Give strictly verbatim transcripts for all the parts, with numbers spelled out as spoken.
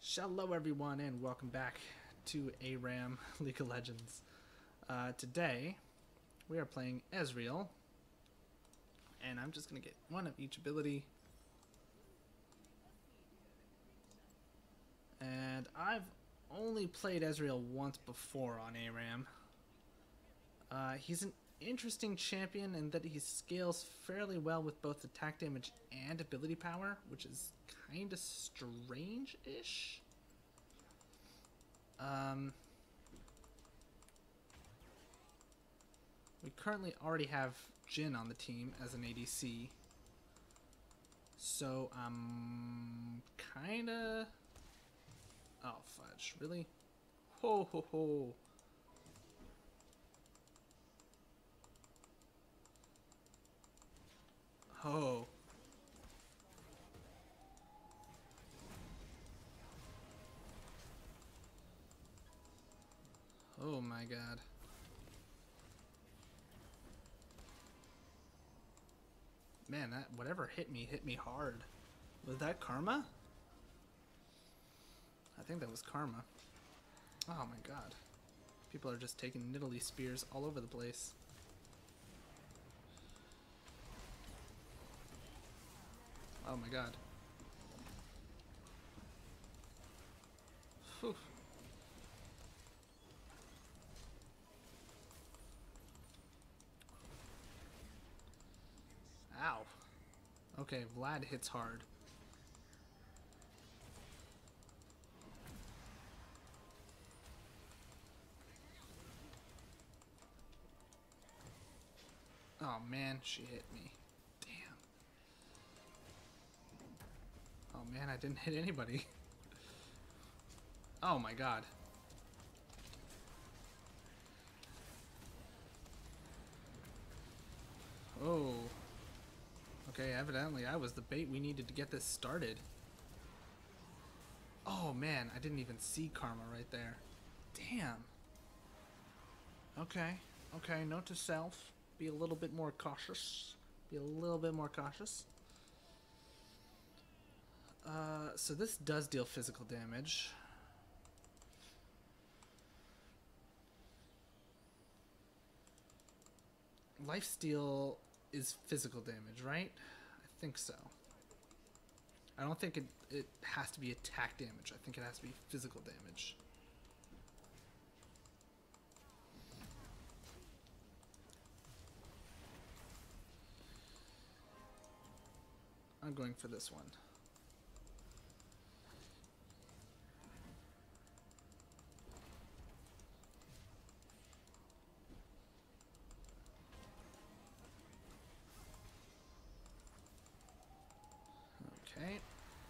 Hello everyone and welcome back to A RAM League of Legends. Uh, today we are playing Ezreal and I'm just going to get one of each ability. And I've only played Ezreal once before on A RAM. Uh, he's an interesting champion in that he scales fairly well with both attack damage and ability power, which is kind of strange-ish. Um, we currently already have Jhin on the team as an A D C, so I'm kinda... Oh, fudge. Really? Ho ho ho. Ho. Oh my god. Man, that whatever hit me hit me hard. Was that karma? I think that was karma. Oh my god. People are just taking Nidalee spears all over the place. Oh my god. Whew. Ow. Okay, Vlad hits hard. Oh man, she hit me. Damn. Oh man, I didn't hit anybody. Oh my god. Oh. Okay, evidently I was the bait we needed to get this started. Oh man, I didn't even see karma right there. Damn. Okay, okay, note to self. Be a little bit more cautious. Be a little bit more cautious. Uh, so this does deal physical damage. Lifesteal is physical damage, right? I think so. I don't think it, it has to be attack damage. I think it has to be physical damage. I'm going for this one. Okay.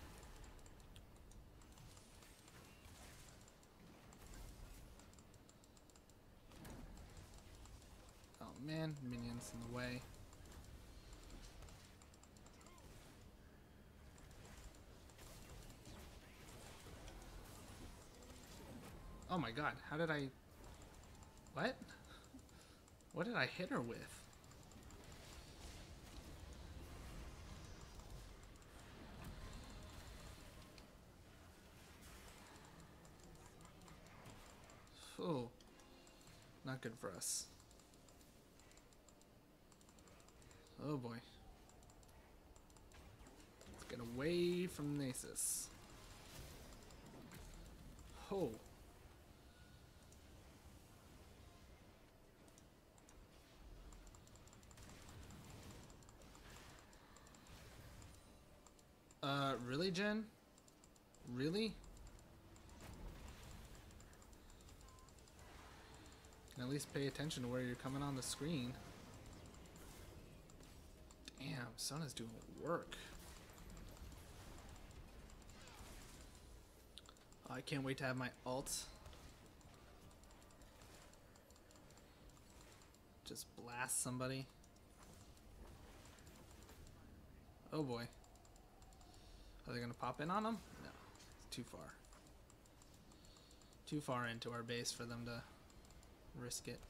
Oh man, minions in the way. Oh my god, how did I... What? What did I hit her with? Oh, not good for us. Oh boy. Let's get away from Nasus. Oh. Uh, really, Jen? Really? At least pay attention to where you're coming on the screen. Damn, Sona's doing work. Oh, I can't wait to have my ult. Just blast somebody. Oh boy. Are they gonna pop in on them? No, it's too far. Too far into our base for them to risk it.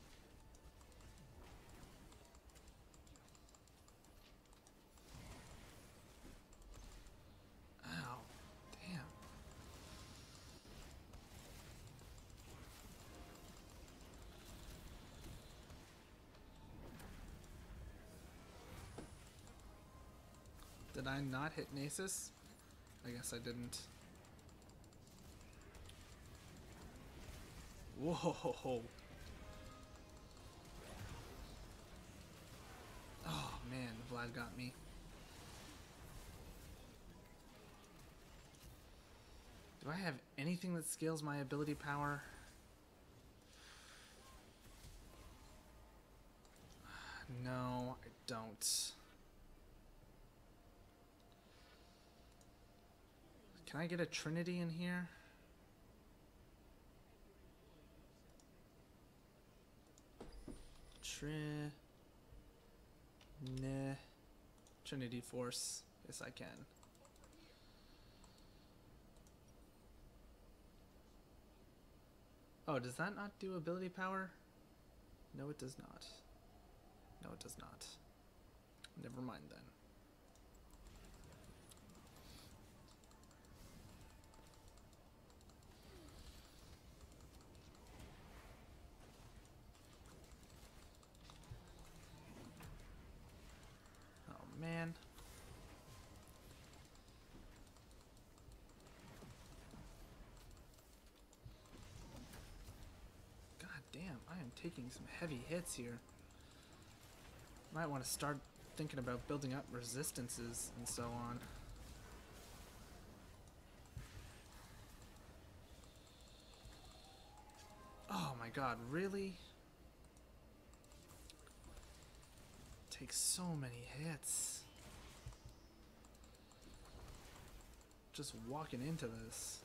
Ow. Damn. Did I not hit Nasus? I guess I didn't. Whoa. Oh man, Vlad got me. Do I have anything that scales my ability power? No, I don't. Can I get a Trinity in here? Tri... Nah. Trinity Force. Yes, I can. Oh, does that not do ability power? No, it does not. No, it does not. Never mind then. Oh, man. God damn, I am taking some heavy hits here. Might want to start thinking about building up resistances and so on. Oh my god, really? Takes so many hits. Just walking into this.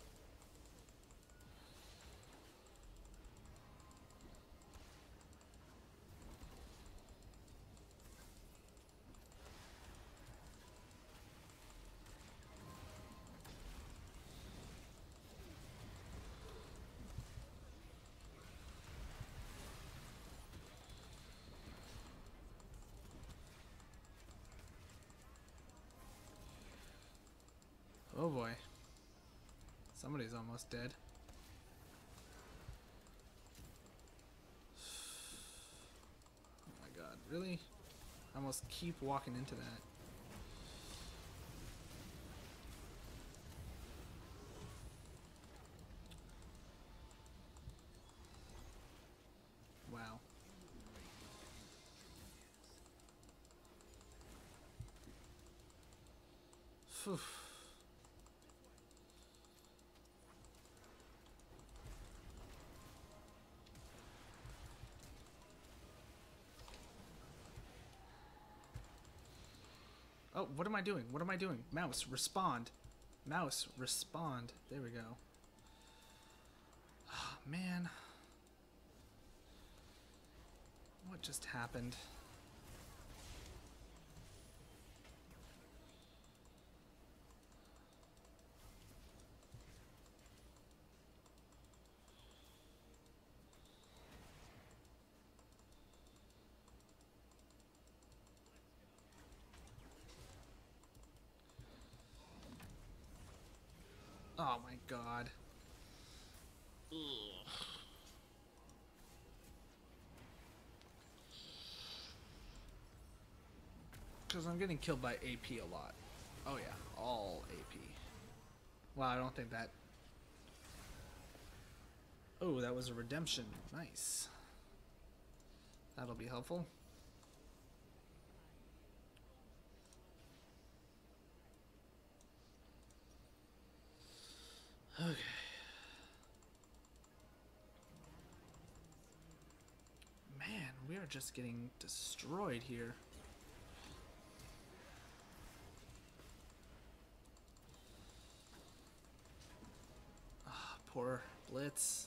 Oh boy. Somebody's almost dead. Oh my god, really? I almost keep walking into that. Wow. Phew. Oh, what am I doing? What am I doing? Mouse, respond. Mouse, respond. There we go. Oh, man. What just happened? Oh my god. Because I'm getting killed by A P a lot. Oh yeah, all A P. Well, I don't think that... Oh, that was a redemption. Nice. That'll be helpful. Okay. Man, we are just getting destroyed here. Ah, poor Blitz.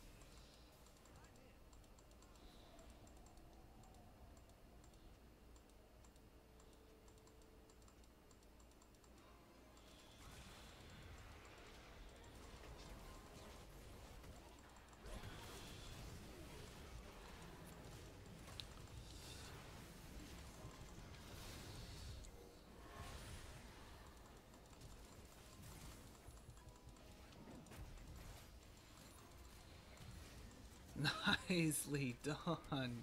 Nicely done.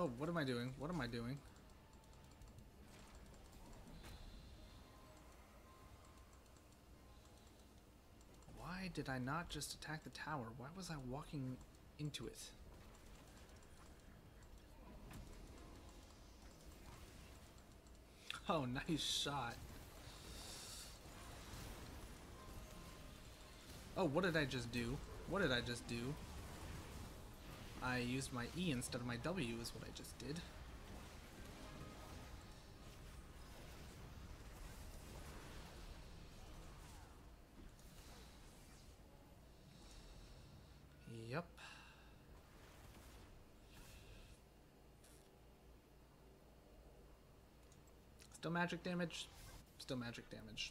Oh, what am I doing? What am I doing? Why did I not just attack the tower? Why was I walking into it? Oh, nice shot. Oh, what did I just do? What did I just do? I used my E instead of my W is what I just did. Yep. Still magic damage. Still magic damage.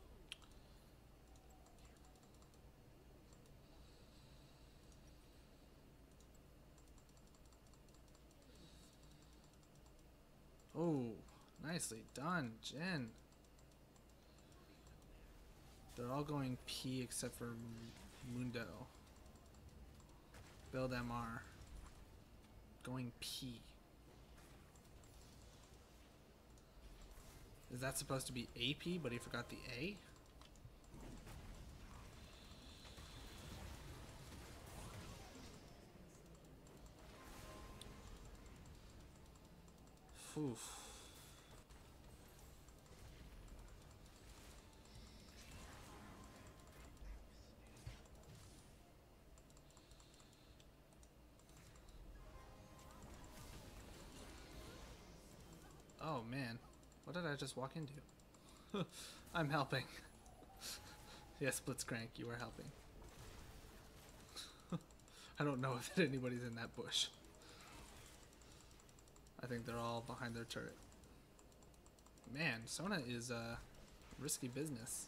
Oh, nicely done, Jen. They're all going P except for Mundo. Build M R. Going P. Is that supposed to be A P, but he forgot the A? Oof. Oh man, what did I just walk into? I'm helping. Yes, Blitzcrank, you are helping. I don't know if anybody's in that bush. I think they're all behind their turret. Man, Sona is uh, risky business.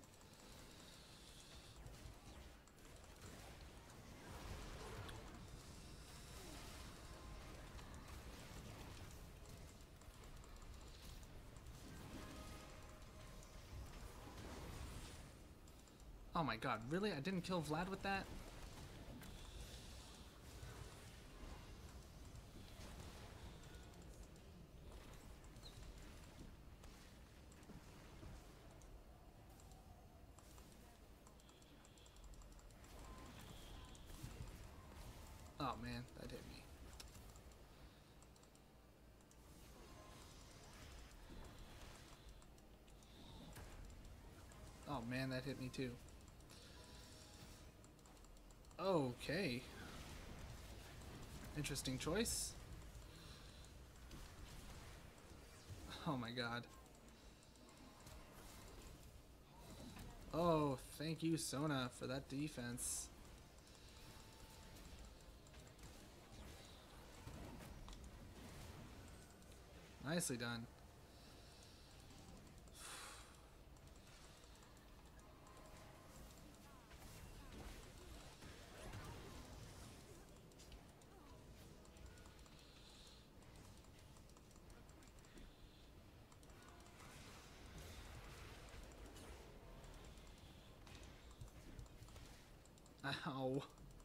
Oh my god, really? I didn't kill Vlad with that? Oh man, that hit me. Oh man, that hit me too. Okay. Interesting choice. Oh my god. Oh, thank you, Sona, for that defense. Nicely done. Ow.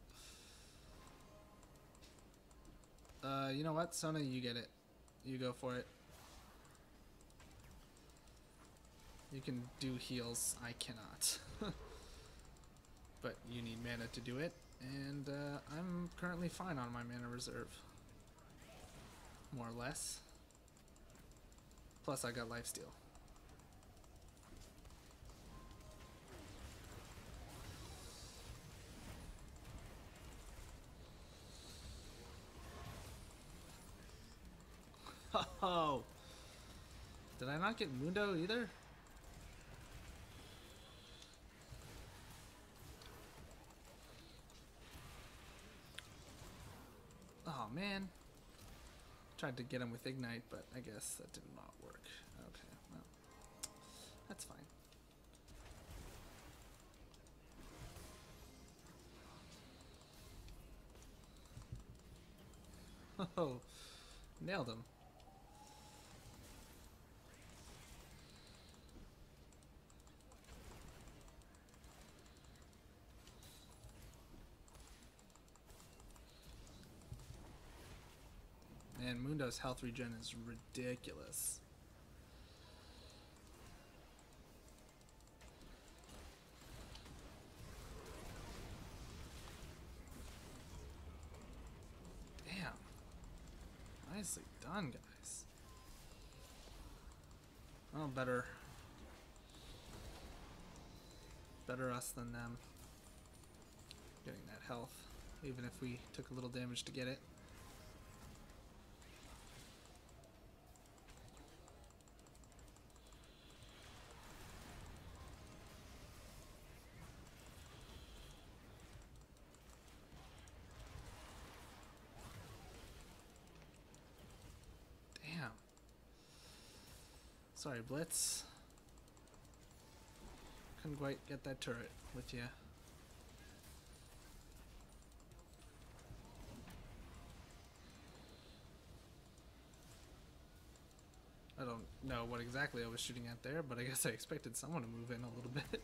Uh, you know what? Sona, you get it. You go for it. You can do heals. I cannot. But you need mana to do it. And uh, I'm currently fine on my mana reserve. More or less. Plus I got lifesteal. Oh! Did I not get Mundo either? Oh man. Tried to get him with Ignite, but I guess that did not work. Okay, well. That's fine. Oh, nailed him. Man, Mundo's health regen is ridiculous. Damn. Nicely done, guys. Oh, better. Better us than them. Getting that health, even if we took a little damage to get it. Damn. Sorry, Blitz. Couldn't quite get that turret with you. I don't know what exactly I was shooting at there, but I guess I expected someone to move in a little bit.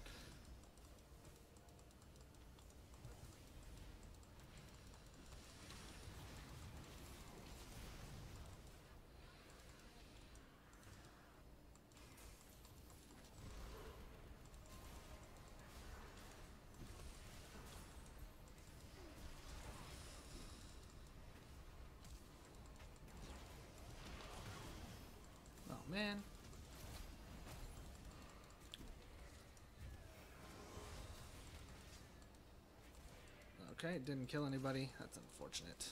Oh man. Okay, didn't kill anybody. That's unfortunate.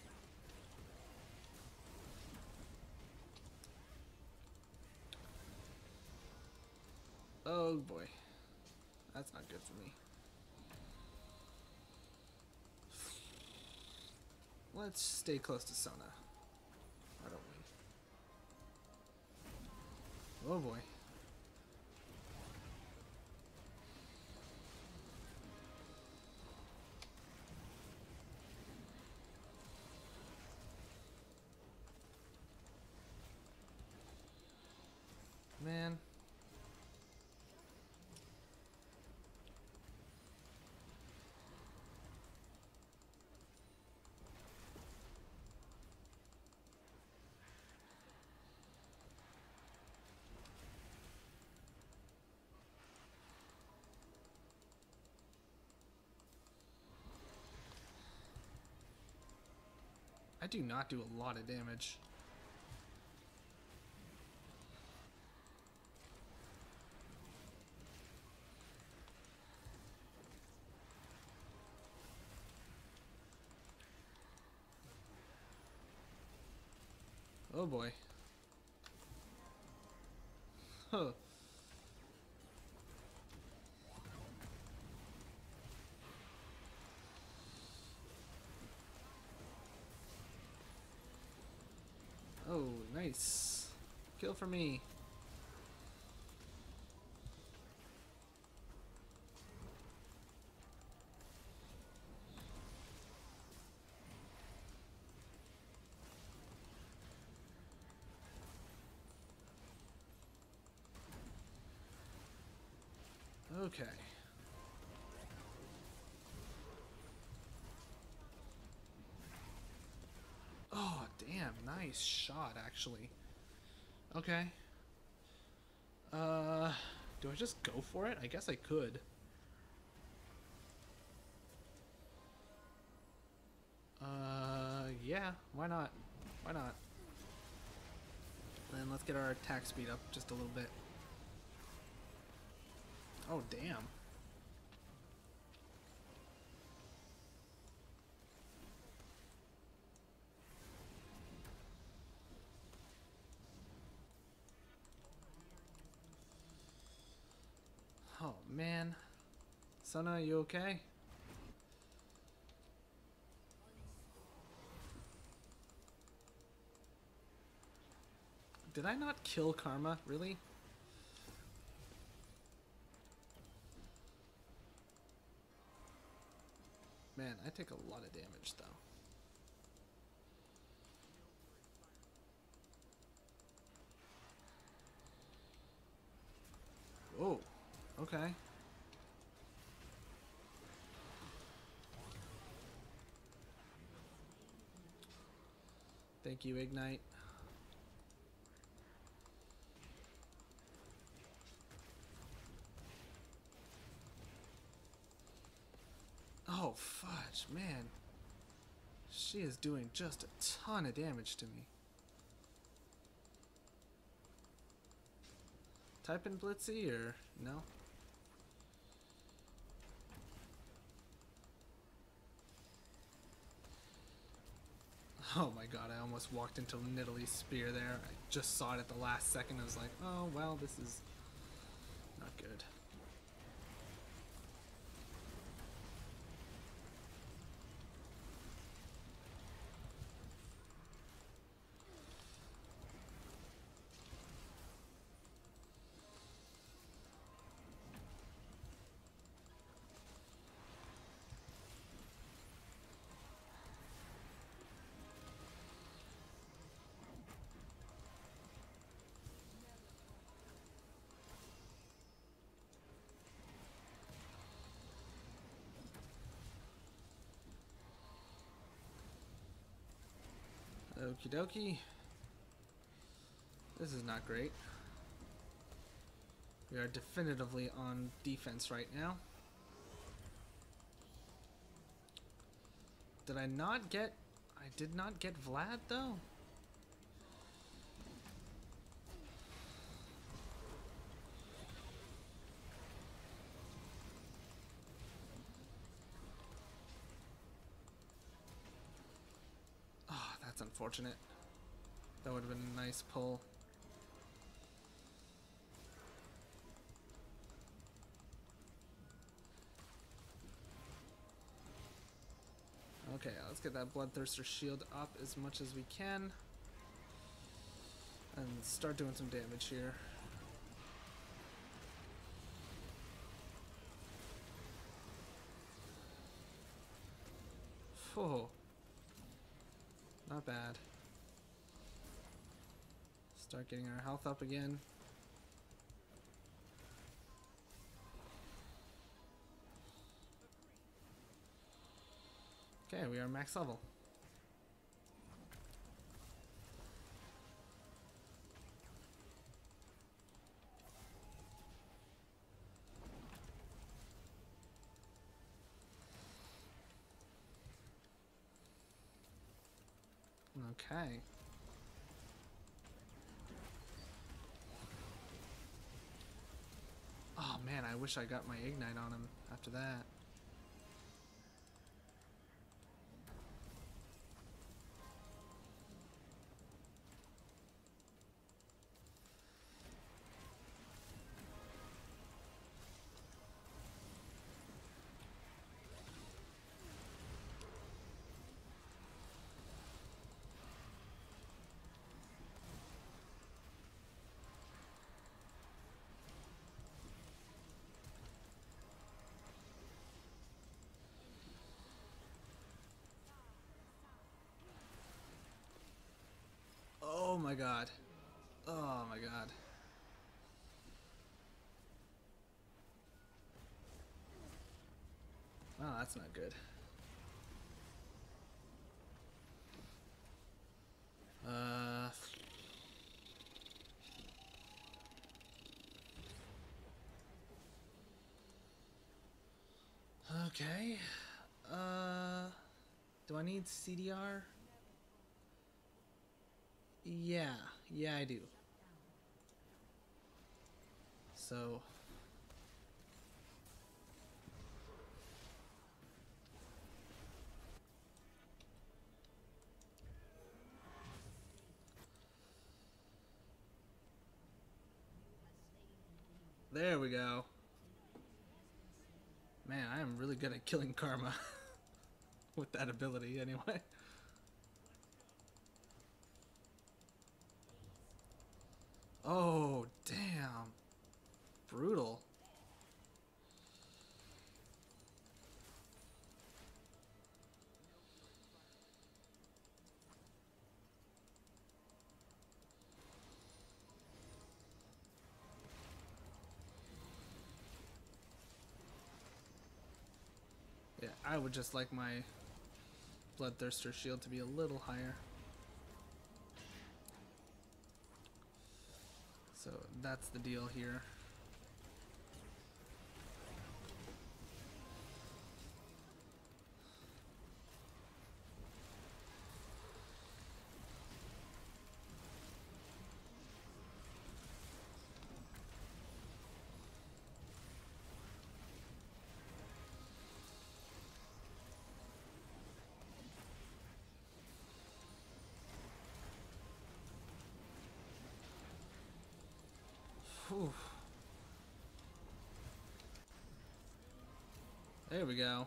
Oh boy. That's not good for me. Let's stay close to Sona. Why don't we? Oh boy. Man. I do not do a lot of damage. Oh boy. Huh. Oh, nice. Kill for me. Okay. Oh, damn. Nice shot, actually. Okay. Uh, do I just go for it? I guess I could. Uh, yeah. Why not? Why not? Then let's get our attack speed up just a little bit. Oh, damn. Oh, man. Sona, you okay? Did I not kill Karma? Really? Man, I take a lot of damage, though. Oh, okay. They Thank you, Ignite. Oh, fudge, man. She is doing just a ton of damage to me. Type in Blitzy or no? Oh my god, I almost walked into Nidalee's spear there. I just saw it at the last second. I was like, oh well, this is not good. Okie dokie. This is not great. We are definitively on defense right now. Did I not get... I did not get Vlad though? Oh, that's unfortunate. That would have been a nice pull. Okay, let's get that Bloodthirster shield up as much as we can. And start doing some damage here. Oh, not bad. Start getting our health up again. Okay, we are max level. Okay. Oh man, I wish I got my Ignite on him after that. Oh my god. Oh my god. Oh, that's not good. Uh... Okay. Uh... Do I need C D R? Yeah. Yeah, I do. So... There we go. Man, I am really good at killing Karma. With that ability, anyway. Oh, damn. Brutal. Yeah, I would just like my Bloodthirster shield to be a little higher. that's the deal here. Whew. There we go.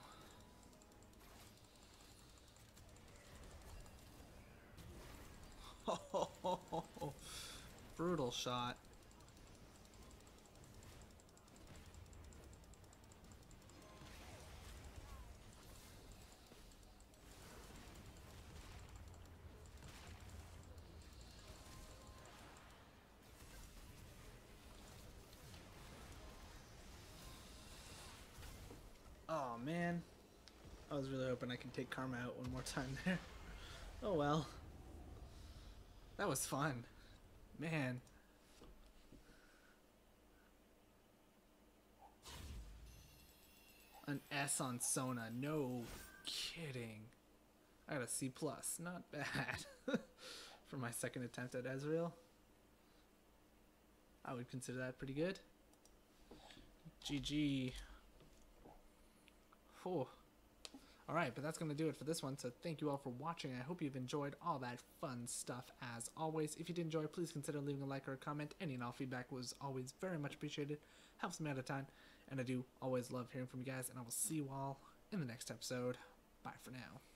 Brutal shot. Oh man, I was really hoping I could take Karma out one more time there. Oh well. That was fun. Man. An S on Sona, no kidding. I got a C plus, not bad. For my second attempt at Ezreal. I would consider that pretty good. G G. Oh. Alright, but that's going to do it for this one, so thank you all for watching. I hope you've enjoyed all that fun stuff as always. If you did enjoy, please consider leaving a like or a comment. Any and all feedback was always very much appreciated. Helps me out a ton, and I do always love hearing from you guys, and I will see you all in the next episode. Bye for now.